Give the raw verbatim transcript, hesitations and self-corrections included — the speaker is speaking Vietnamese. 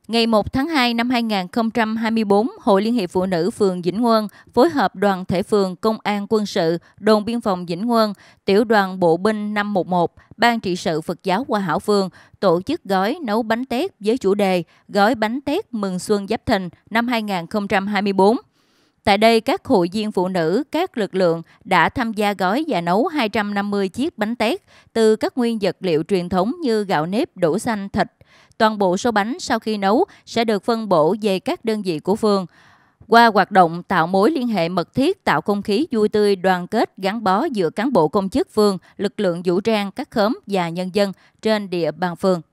Ngày một tháng hai năm hai nghìn không trăm hai mươi tư, Hội Liên hiệp Phụ nữ phường Vĩnh Ngươn phối hợp đoàn thể phường, công an quân sự, đồn biên phòng Vĩnh Ngươn, tiểu đoàn bộ binh năm một một, ban trị sự Phật giáo Hòa Hảo phường tổ chức gói nấu bánh tét với chủ đề gói bánh tét mừng xuân Giáp Thìn năm hai nghìn không trăm hai mươi tư. Tại đây, các hội viên phụ nữ, các lực lượng đã tham gia gói và nấu hai trăm năm mươi chiếc bánh tét từ các nguyên vật liệu truyền thống như gạo nếp, đỗ xanh, thịt. Toàn bộ số bánh sau khi nấu sẽ được phân bổ về các đơn vị của phường. Qua hoạt động tạo mối liên hệ mật thiết, tạo không khí vui tươi, đoàn kết, gắn bó giữa cán bộ công chức phường, lực lượng vũ trang, các khóm và nhân dân trên địa bàn phường.